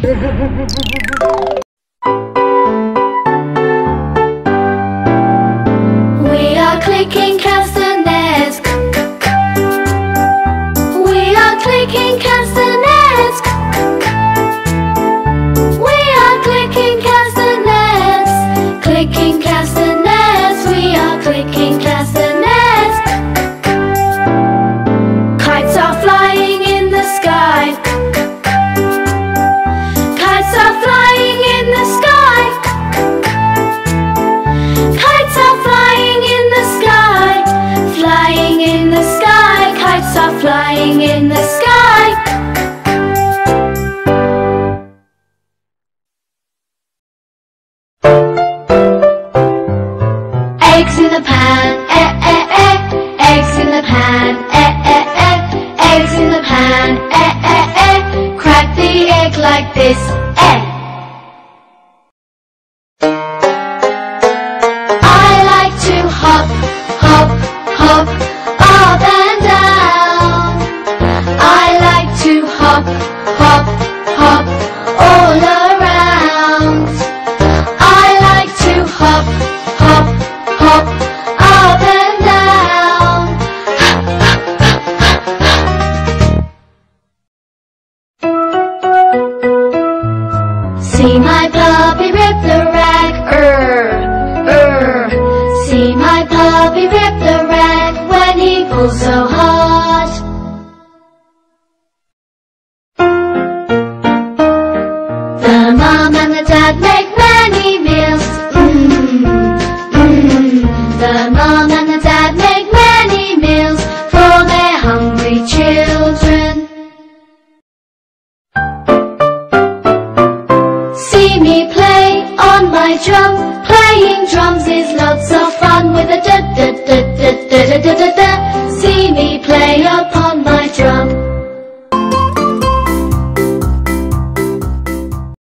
We are clicking castanets. We are clicking castanets. We are clicking castanets. Clicking castanets. We are clicking castanets. Kites are flying in the sky. Kites are flying in the sky. Kites are flying in the sky. Flying in the sky. Kites are flying in the sky. Eggs in the pan, eh, eh, eh. Eggs in the pan, eh, eh, eh. Eggs in the pan, eh, eh, eh. Crack the egg like this, eh. I like to hop, hop, hop, up and down. I like to hop, hop, hop, all around. I like to hop, hop, hop, up and down. See my puppy rip the rag, See my puppy rip the rag when he pulls so hard. The mom and the dad make